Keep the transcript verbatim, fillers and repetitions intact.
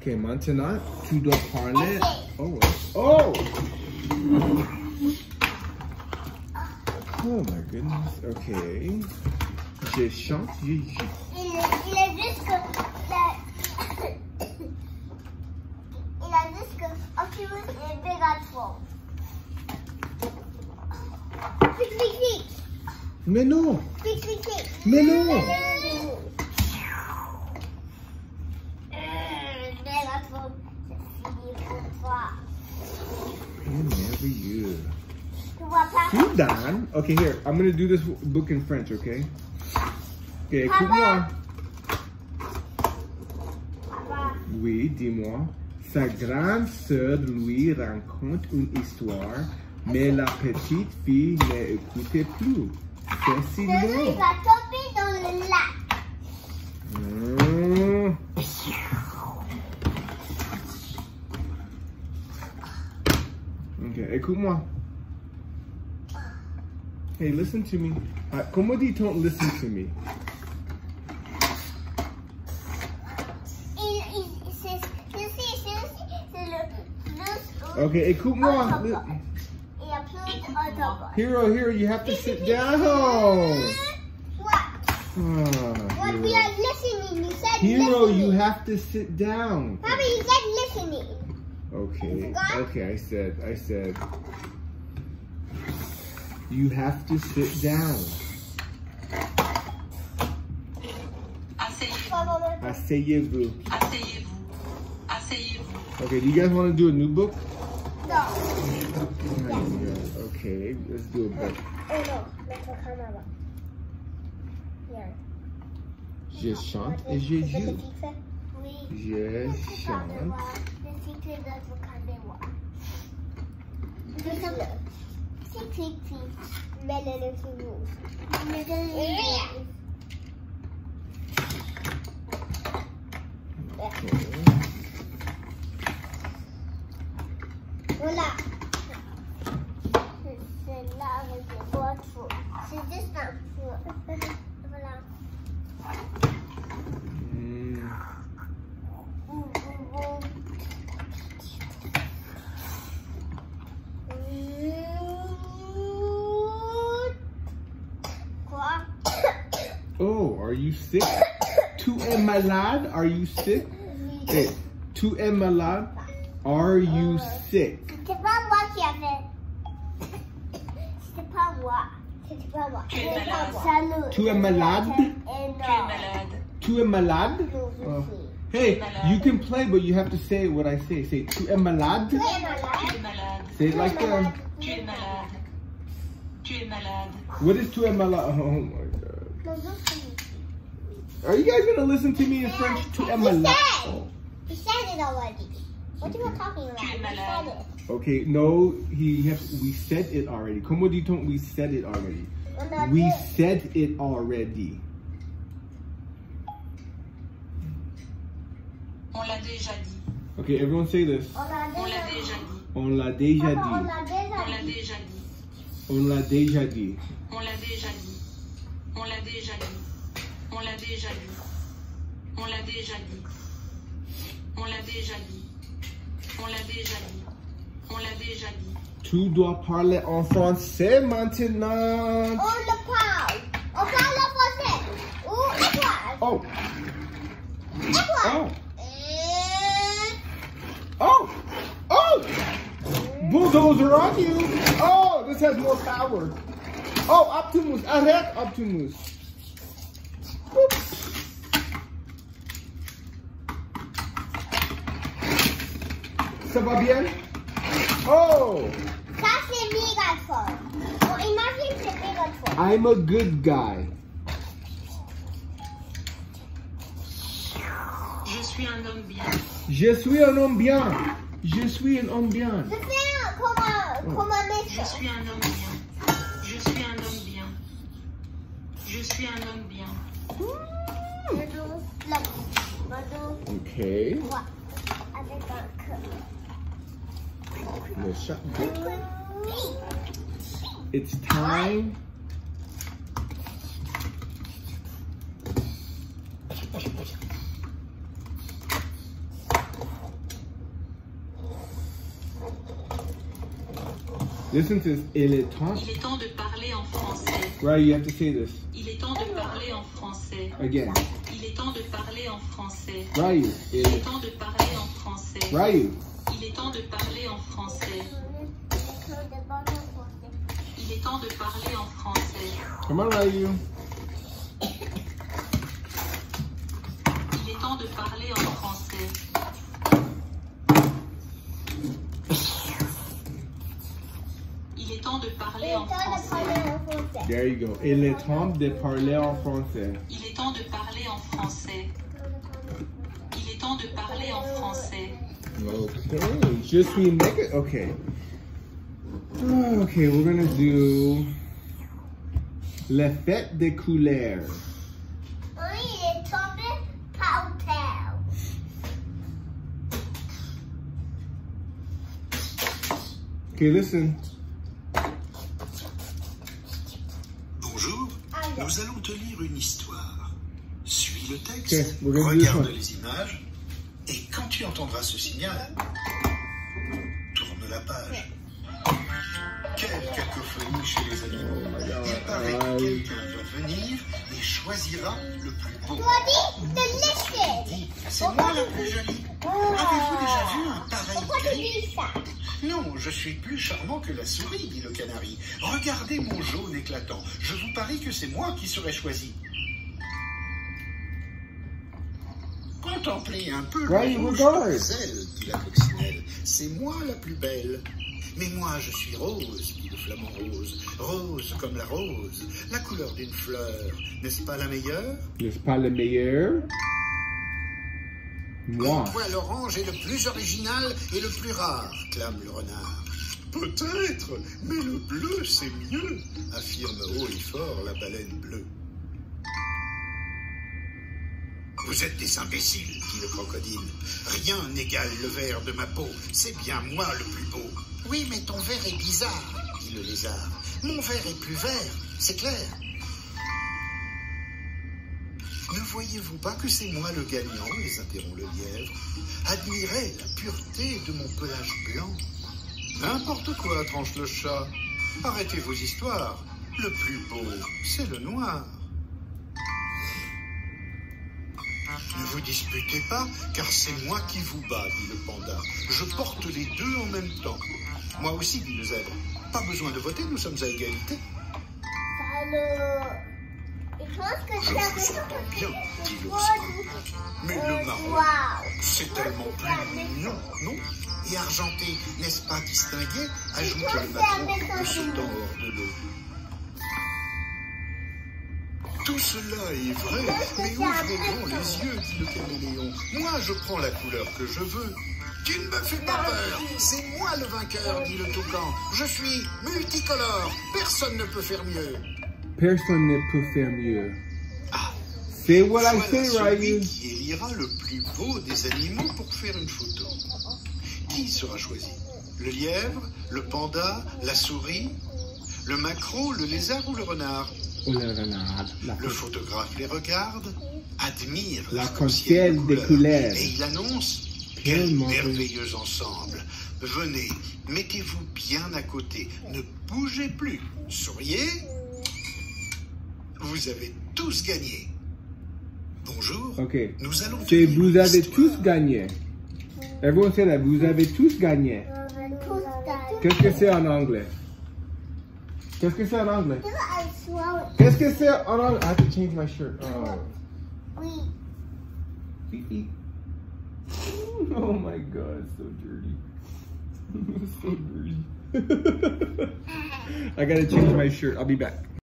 Ok, maintenant, tu dois parler. Oh, oh! Oh my goodness. Ok. Je chante. Je, je... Il, il a juste que. La... il a juste que. Optimus et Megatron. Vite, vite, vite. Mais non! Vite, vite, vite. Mais non! Megatron, c'est fini pour toi. And never you. Tu vois pas? You done? Okay, here. I'm gonna do this book in French, okay? Okay, écoute-moi. Papa. Oui, dis-moi. Sa grande sœur lui raconte une histoire, mais la petite fille n'écoutait plus. C'est si Le loup, il long. va tomber dans le lac. Mmh. Ok, écoute-moi. Hey, listen to me. Uh, comment dit-on listen to me? Il, il, c'est, c'est, c'est, c'est le plus. Ok, écoute-moi. Il y a plus d'autobus. Hero, Hero, you have to sit down. What? Ah, What we Hero. are listening. You said Hero, listening. you have to sit down. Papa, you said listening. Okay, okay, I said, I said. You have to sit down. Asseyez-vous. Asseyez-vous. Asseyez-vous. Asseyez-vous. Okay, do you guys want to do a new book? No. Okay, let's do a book. Oh no, notre caméra. Here. Je chante et je joue. Oui. Je chante. Le secret de notre caméra. C'est creepy. Mais le little rose. Mais le Voilà. C'est là avec les boîtes faux. C'est juste un faux. Voilà. Mm. Quoi? Oh, are you sick? Tu es malade? Are you sick? Hey, tu es malade? Are you sick? C'était pas moi qui a fait. C'était pas moi. C'était pas moi. Tu es malade. Salut. Tu es malade? Et Tu es non. malade. Tu es malade? Non, je Oh. suis. Hey, you can play, but you have to say what I say. Say, tu es malade? Tu es Tu malade. es malade. Say it like that. Tu es malade. Tu es malade. What is tu es malade? Oh my God. Non, je suis. Are you guys gonna listen to me in French? Tu es malade. Oh. You said it already. What are you talking about? Tu es You said malade. it. Okay, no, he has. We said it already. Comment dit-on? We said it already. On a We dit. said it already. On l'a déjà dit. Okay, everyone say this. On a On l'a déjà. déjà dit. On l'a déjà Papa, on dit. a déjà On l'a dit. déjà dit. On l'a déjà dit. On l'a déjà dit. On l'a déjà dit. On l'a déjà dit. On l'a déjà dit. On l'a déjà dit. On l'a déjà dit. Tu dois parler en français maintenant. On le parle. On parle en français. Ou étoile. Oh, Étoile. oh, Euh, oh, oh! Bulldozer on you. Oh, this has more power. Oh, Optimus. Arrête, Optimus. Oops. Ça va bien? Oh, Ça, c'est Megatron. Bon, imagine c'est Megatron. I'm a good guy. Je suis un homme bien. Je suis un homme bien. Je suis un homme bien. Je fais un, comme un, comme un Je méchant. suis un homme bien. Je suis un homme bien. Je suis un homme bien. Madou, là. Madou, Okay. moi. Avec un cœur. Le chat. Oui. It's time. Listen to this. Il est temps. Il est temps de parler en français. Right, you have to say this. Il est temps de parler en français. Again. Il est temps de parler en français. Right. Il Il est temps de parler en français. Right. Il est temps de parler en français. Il est temps de parler en français. Come on, Ryu. Il est temps de parler en français. Il est temps de parler en français. There you go. Il est temps de parler en français. Il est temps de parler en français. Il est temps de parler en français. Okay. Je suis naked. Okay. Okay, we're gonna do la fête des couleurs. Il est tombé par terre. Okay, listen. Bonjour, nous allons te lire une histoire. Suis le texte, Okay, we're gonna do this regarde one. les images, et quand tu entendras ce signal, tourne la page. Quelle cacophonie chez les animaux. Il paraît que quelqu'un va venir et choisira le plus beau. Dis, c'est moi le plus joli. Avez-vous déjà vu un pareil gris? Non, je suis plus charmant que la souris, dit le canari. Regardez mon jaune éclatant. Je vous parie que c'est moi qui serai choisi. Contemplez un peu Right, le rouge regarde. de mes ailes, dit la coccinelle. C'est moi la plus belle. Mais moi, je suis rose, dit le flamant rose. Rose comme la rose, la couleur d'une fleur. N'est-ce pas la meilleure? N'est-ce pas le meilleur? Mon Moi. poil orange est le plus original et le plus rare, clame le renard. Peut-être, mais le bleu, c'est mieux, affirme haut et fort la baleine bleue. Vous êtes des imbéciles, dit le crocodile. Rien n'égale le vert de ma peau. C'est bien moi le plus beau. Oui, mais ton vert est bizarre, dit le lézard. Mon vert est plus vert, c'est clair. Ne voyez-vous pas que c'est moi le gagnant, les interrompt le lièvre. Admirez la pureté de mon pelage blanc. N'importe quoi, tranche le chat. Arrêtez vos histoires. Le plus beau, c'est le noir. Ne vous disputez pas, car c'est moi qui vous bats, dit le panda. Je porte les deux en même temps. Moi aussi, dit le zèbre. Pas besoin de voter, nous sommes à égalité. Alors, je pense que Je ça vous va entends bien, dit être l'ours. Mais le marron, Wow. c'est tellement plus mignon, non? Et argenté, n'est-ce pas distingué? Ajoute le maton, le sautant hors de l'eau. Tout cela est vrai, mais ouvrez donc les yeux, dit le caméléon. Moi, je prends la couleur que je veux. Tu ne me fais pas peur, c'est moi le vainqueur, dit le toucan. Je suis multicolore, personne ne peut faire mieux. Personne ne peut faire mieux. Ah, Say what I voilà say, celui Ryu. qui élira le plus beau des animaux pour faire une photo. Qui sera choisi? Le lièvre, le panda, la souris, le maquereau, le lézard ou le renard? Oh, le renard. La Le photographe les regarde, admire l'arc-en-ciel des couleurs. et il annonce quel Tellement merveilleux ensemble. Venez, mettez-vous bien à côté, ne bougez plus, souriez. Vous avez tous gagné. Bonjour. Ok. Nous allons C'est te vous lire avez l'histoire. tous gagné. Everyone say that. Vous avez tous gagné. Qu'est-ce que c'est en anglais? Qu'est-ce que c'est en anglais? Qu'est-ce que c'est en anglais? I have to change my shirt. Oh. Oui. Fifi. Oh my god, so dirty. So dirty. I gotta change my shirt. I'll be back.